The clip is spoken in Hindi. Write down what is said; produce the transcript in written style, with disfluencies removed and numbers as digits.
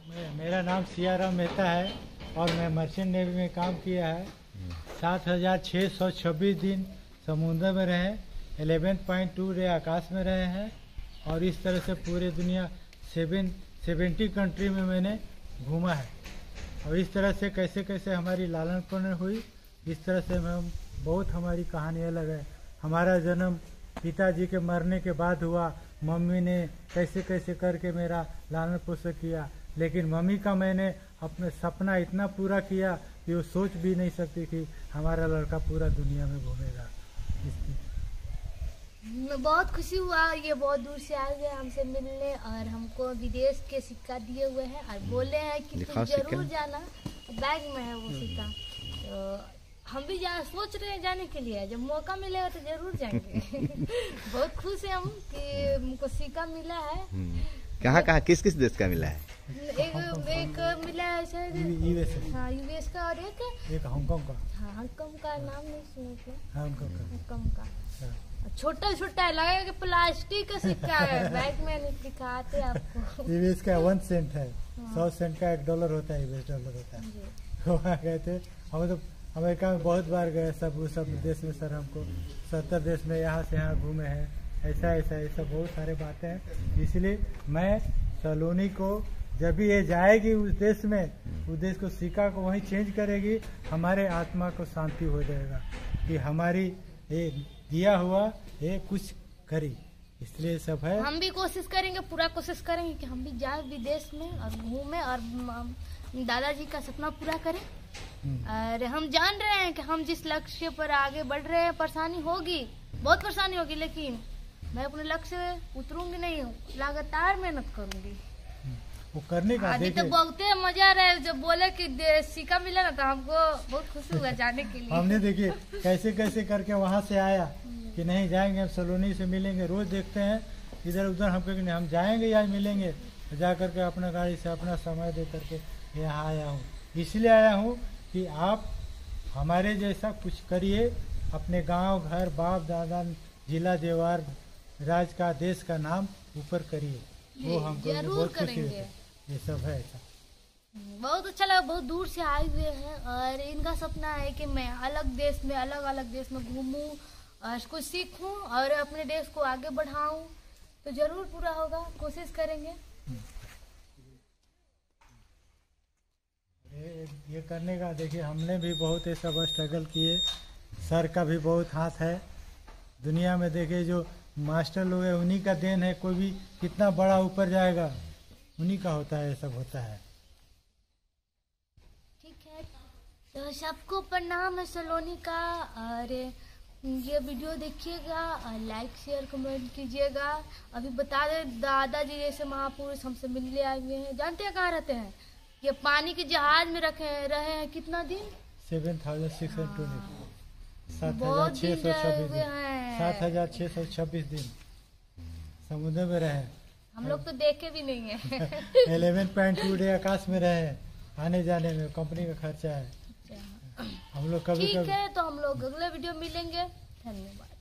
मेरा नाम सियाराम मेहता है और मैं मर्चेंट नेवी में काम किया है। 7,626 दिन समुद्र में रहे, 11.2 डे आकाश में रहे हैं और इस तरह से पूरे दुनिया 70 कंट्री में मैंने घूमा है। और इस तरह से कैसे कैसे हमारी लालन पालन हुई, इस तरह से हम बहुत हमारी कहानी अलग है। हमारा जन्म पिताजी के मरने के बाद हुआ, मम्मी ने कैसे कैसे करके मेरा लालन पोषण किया, लेकिन मम्मी का मैंने अपने सपना इतना पूरा किया कि वो सोच भी नहीं सकती कि हमारा लड़का पूरा दुनिया में घूमेगा। बहुत खुशी हुआ, ये बहुत दूर से आए हुए हमसे मिलने और हमको विदेश के सिक्का दिए हुए हैं और बोले हैं कि तुम जरूर जाना। बैग में है वो सिक्का, तो हम भी सोच रहे हैं जाने के लिए। जब मौका मिलेगा तो जरूर जाएंगे। बहुत खुश है हम कि हमको सिक्का मिला है। कहाँ कहाँ किस किस देश का मिला है? एक मिला है शायद यूएस का और एक हांगकांग का। हाँ, हांगकांग का नाम नहीं सुना। हांगकांग का छोटा छोटा है, लगेगा कि प्लास्टिक का सिक्का है। बैग में नहीं दिखाते आपको। यूएस का 1 सेंट है। 100 सेंट का $1 होता है, यूएस डॉलर होता है। वहाँ गए थे हम, तो अमेरिका में बहुत बार गए, सब देश में सर हमको 70 देश में यहाँ से यहाँ घूमे हैं। ऐसा बहुत सारे बातें हैं। इसलिए मैं सलोनी को जब भी ये जाएगी उस देश में, उस देश को सिक्का को वहीं चेंज करेगी, हमारे आत्मा को शांति हो जाएगा कि हमारी ये दिया हुआ ये कुछ करी। इसलिए सब है, हम भी कोशिश करेंगे, पूरा कोशिश करेंगे कि हम भी जाए विदेश में और घूमे और दादाजी का सपना पूरा करें। और हम जान रहे हैं कि हम जिस लक्ष्य पर आगे बढ़ रहे हैं, परेशानी होगी, बहुत परेशानी होगी, लेकिन मैं अपने लक्ष्य में उतरूंगी नहीं, लगातार मेहनत करूंगी। वो करने का अभी तो बहुत मजा आ रहा है। जब बोले कि सिक्का मिला ना, तो हमको बहुत खुशी हुआ जाने के लिए। हमने देखिए कैसे कैसे करके वहाँ से आया कि नहीं जाएंगे, हम सलोनी से मिलेंगे। रोज देखते हैं इधर उधर, हम कहेंगे हम जाएंगे या मिलेंगे। जा करके अपना गाड़ी से अपना समय दे करके यहाँ आया हूँ। इसलिए आया हूँ कि आप हमारे जैसा कुछ करिए, अपने गांव, घर, बाप दादा, जिला, जेवार, राज्य का, देश का नाम ऊपर करिए। वो हमको बहुत खुशी है। ये सब है ऐसा। बहुत अच्छा लगा, बहुत दूर से आए हुए हैं और इनका सपना है कि मैं अलग अलग देश में घूमूं और कुछ सीखूं और अपने देश को आगे बढ़ाऊं। तो जरूर पूरा होगा, कोशिश करेंगे। ये करने का देखिए, हमने भी बहुत ये सब स्ट्रगल किए। सर का भी बहुत हाथ है। दुनिया में देखिए जो मास्टर लोग है, उन्हीं का देन है। कोई भी कितना बड़ा ऊपर जाएगा, उन्हीं का होता है, ये सब होता है। ठीक है, तो सबको प्रणाम है सलोनी का। और ये वीडियो देखिएगा और लाइक शेयर कमेंट कीजिएगा। अभी बता दें, दादाजी जैसे महापुरुष हमसे मिलने आए हुए हैं। जानते हैं कहाँ रहते हैं? ये पानी के जहाज में रहे हैं कितना दिन? 7,620 7,626 दिन समुद्र में रहे। हम लोग तो देखे भी नहीं है। 11.2 डे आकाश में रहे। आने जाने में कंपनी का खर्चा है। हम लोग कभी ठीक है, तो हम लोग अगले वीडियो मिलेंगे। धन्यवाद।